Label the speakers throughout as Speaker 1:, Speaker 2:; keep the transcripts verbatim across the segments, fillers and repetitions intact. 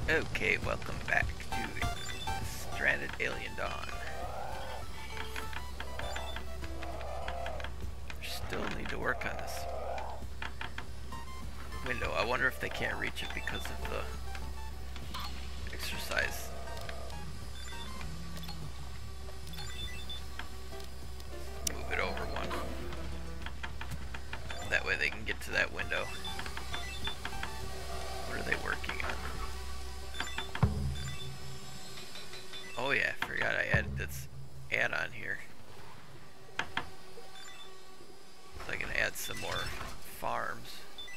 Speaker 1: Okay, welcome back to Stranded Alien Dawn. Still need to work on this window. I wonder if they can't reach it because of the exercise. Move it over one. That way they can get to that window. What are they working on? Oh yeah, I forgot I added this add-on here. So I can add some more farms.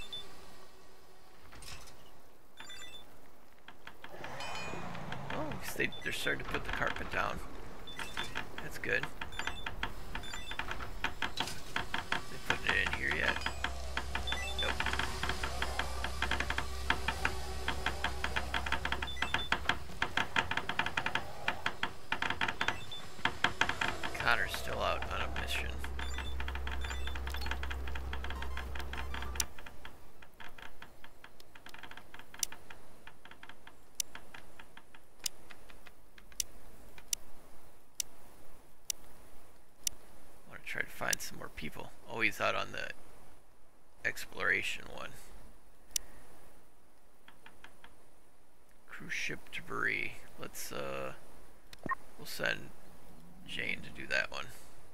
Speaker 1: Oh, they, they're starting to put the carpet down. That's good. They putting it in here yet? Nope. Connor's still out on a mission. I want to try to find some more people. Oh, he's out on the exploration one. Cruise ship debris. Let's, uh, we'll send Jane to do that one.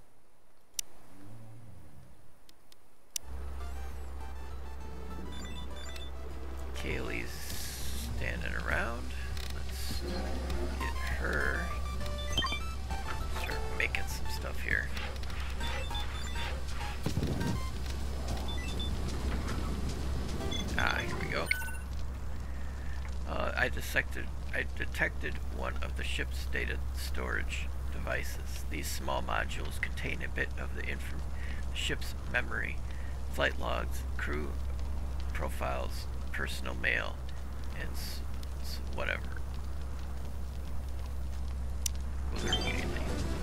Speaker 1: Kaylee's standing around. Let's get her. Start making some stuff here. Ah, here we go. Uh, I detected, I detected one of the ship's data storage devices. These small modules contain a bit of the, inf the ship's memory, flight logs, crew profiles, personal mail, and s s whatever. Go there immediately.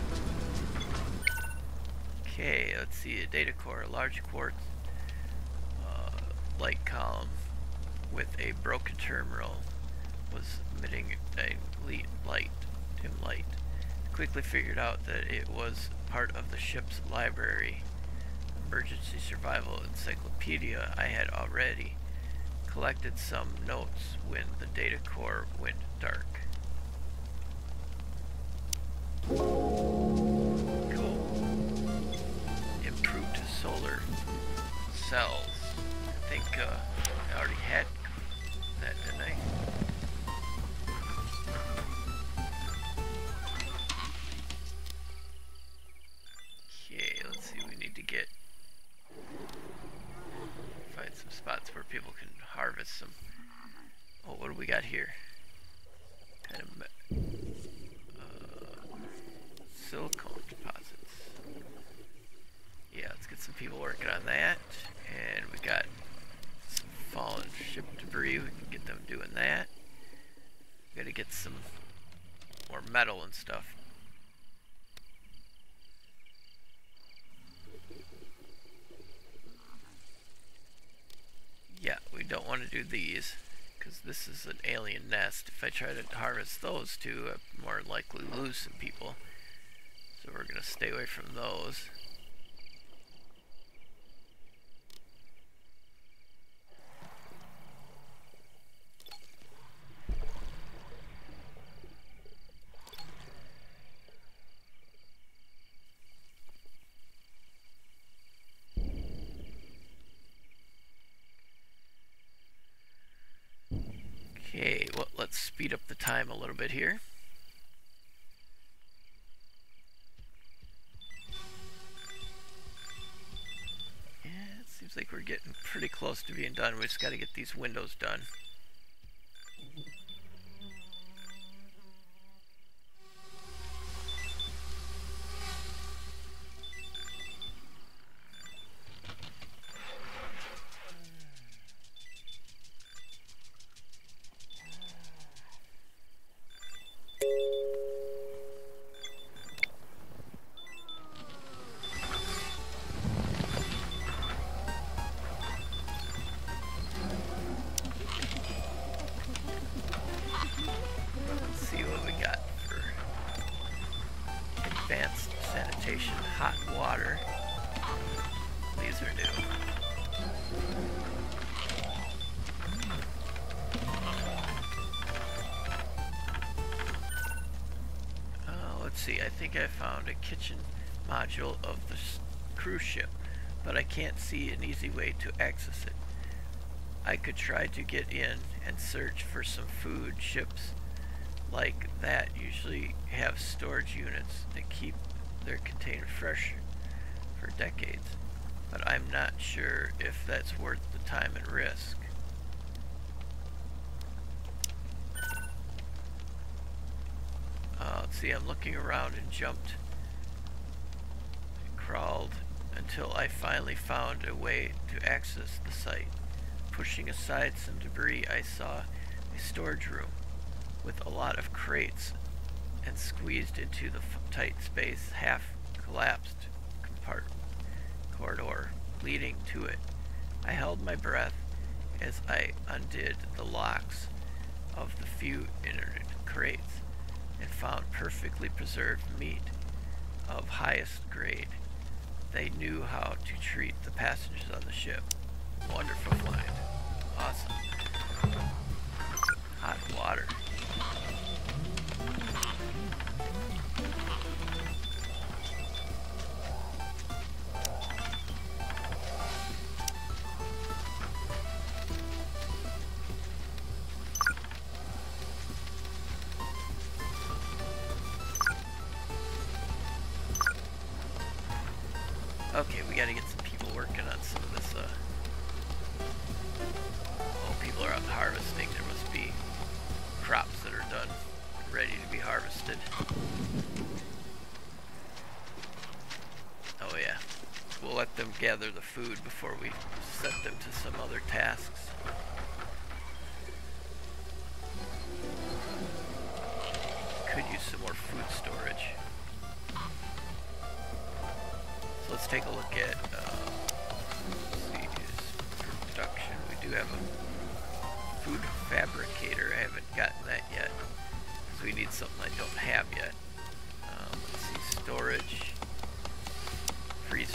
Speaker 1: Okay, let's see. A data core, a large quartz uh, light column with a broken terminal was emitting a light, dim light. Quickly figured out that it was part of the ship's library. Emergency survival encyclopedia. I had already collected some notes when the data core went dark. Cool. Improved solar cells. I think uh, I already had that, didn't I? Okay, let's see. We need to get find some spots where people can harvest some. Oh, what do we got here? Kind of uh, silicone deposits. Yeah, let's get some people working on that. And we got some fallen ship debris. We can get them doing that. We gotta get some more metal and stuff. Yeah, we don't want to do these because this is an alien nest. If I try to harvest those two, I'm more likely to lose some people. So we're going to stay away from those. Okay, well, let's speed up the time a little bit here. Yeah, it seems like we're getting pretty close to being done. We just got to get these windows done. hot water. These are new. Uh, let's see, I think I found a kitchen module of the cruise ship, but I can't see an easy way to access it. I could try to get in and search for some food. Ships like that usually have storage units that keep their container fresh for decades, but I'm not sure if that's worth the time and risk. Uh, let's see, I'm looking around and jumped and crawled until I finally found a way to access the site. Pushing aside some debris, I saw a storage room with a lot of crates, and squeezed into the tight space, half collapsed compartment corridor leading to it. I held my breath as I undid the locks of the few inner crates and found perfectly preserved meat of highest grade. They knew how to treat the passengers on the ship. Wonderful find. Awesome. Hot water. Okay, we gotta get some people working on some of this, uh... oh, people are out harvesting. There must be crops that are done, ready to be harvested. Oh yeah. We'll let them gather the food before we set them to some other tasks. Could use some more food storage. Let's take a look at, uh, let's see, production. We do have a food fabricator. I haven't gotten that yet, because we need something I don't have yet. Um, let's see, storage, freezers.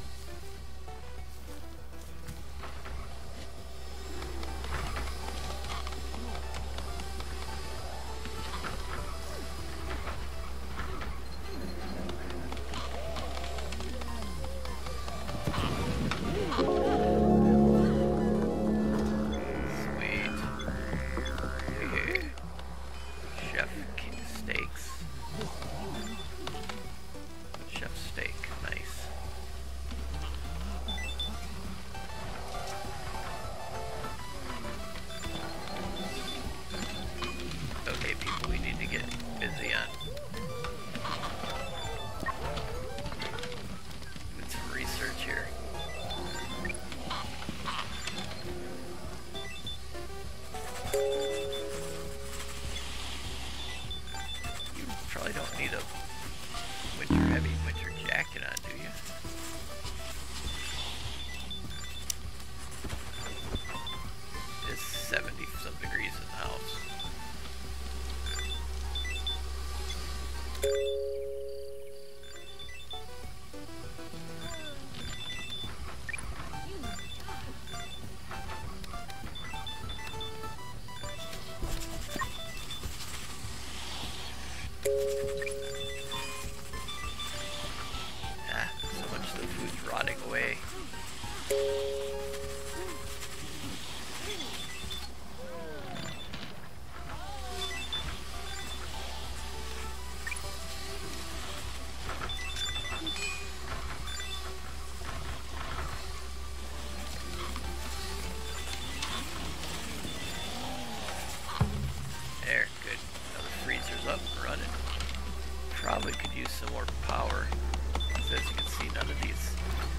Speaker 1: Probably could use some more power, because as you can see, none of these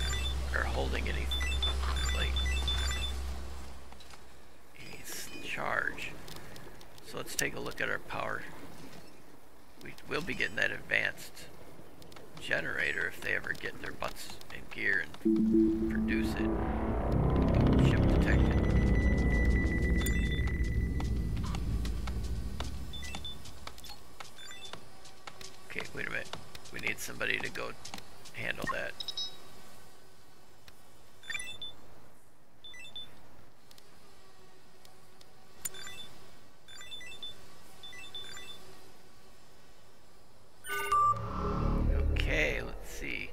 Speaker 1: are holding any, like, any charge. So let's take a look at our power. We will be getting that advanced generator if they ever get their butts in gear and produce it. Oh, ship detected. Okay, wait a minute. We need somebody to go handle that. Okay, let's see.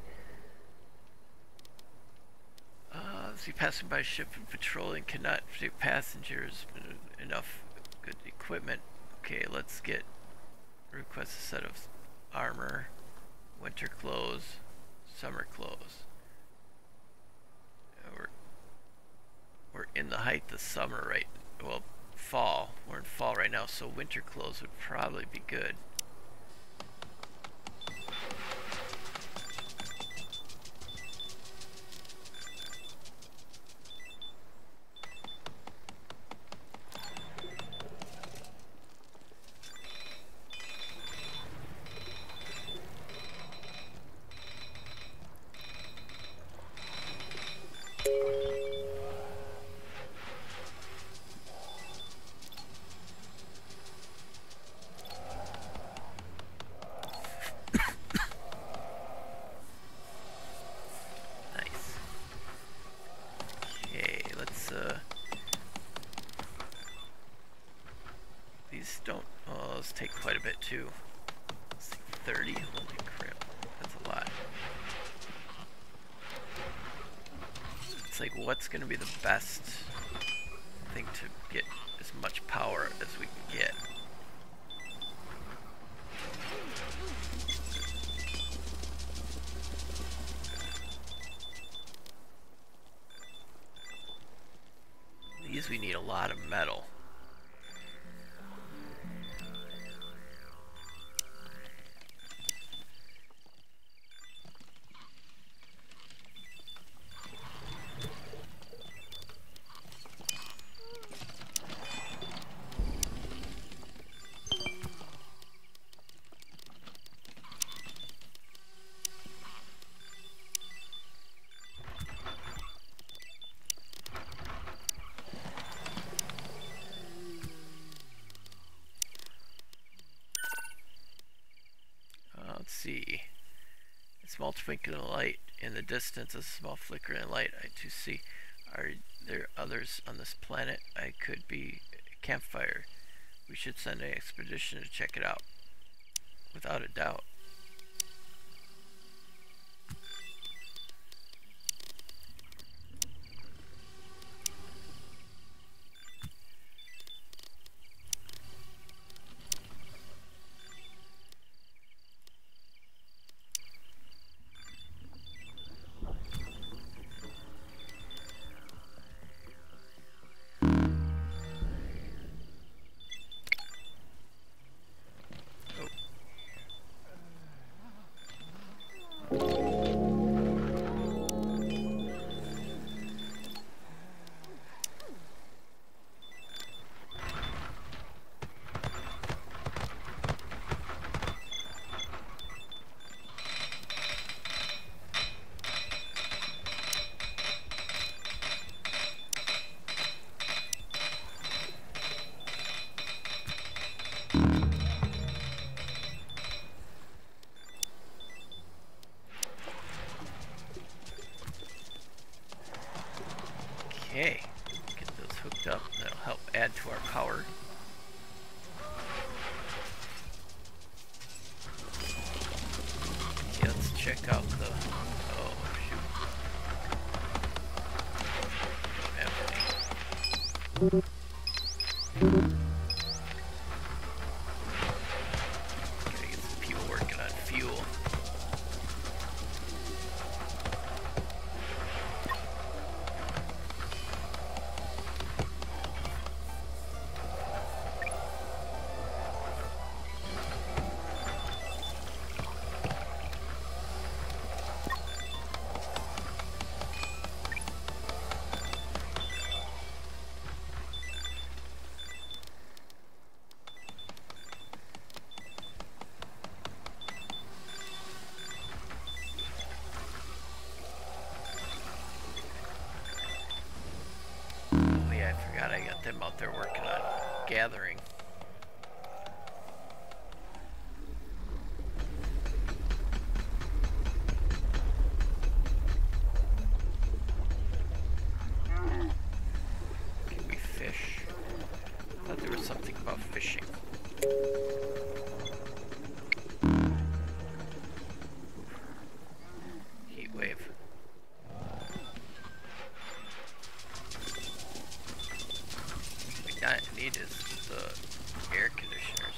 Speaker 1: Uh, let's see, passing by a ship and patrolling cannot take passengers, but enough good equipment. Okay, let's get request a set of armor, winter clothes, summer clothes. Uh, we're we're in the height of summer, right? Well, fall. We're in fall right now, so winter clothes would probably be good. Take quite a bit too. thirty? Holy crap. That's a lot. It's like, what's going to be the best thing to get as much power as we can get? These we need a lot of metal. Let's see. A small twinkling of light in the distance, a small flickering light I too see. Are there others on this planet? I could be a campfire. We should send an expedition to check it out. Without a doubt. Okay, get those hooked up. That'll help add to our power. Okay, let's check out the... Oh, shoot. Don't have any. Gotta get some people working on fuel. I forgot I got them out there working on gathering. think about fishing. Heat wave. What we need is the air conditioners.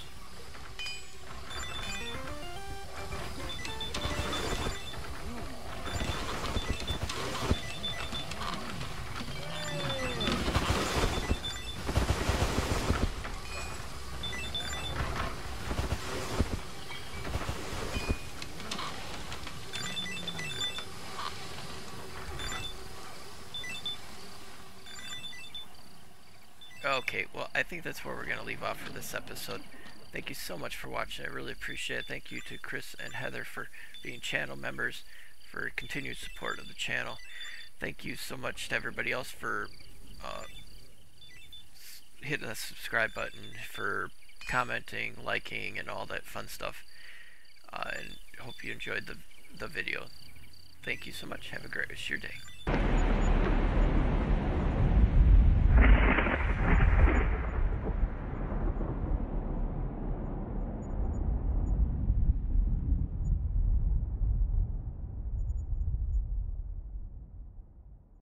Speaker 1: Okay, well, I think that's where we're going to leave off for this episode. Thank you so much for watching. I really appreciate it. Thank you to Chris and Heather for being channel members, for continued support of the channel. Thank you so much to everybody else for uh, hitting the subscribe button, for commenting, liking, and all that fun stuff. Uh, and hope you enjoyed the, the video. Thank you so much. Have a great rest of your day.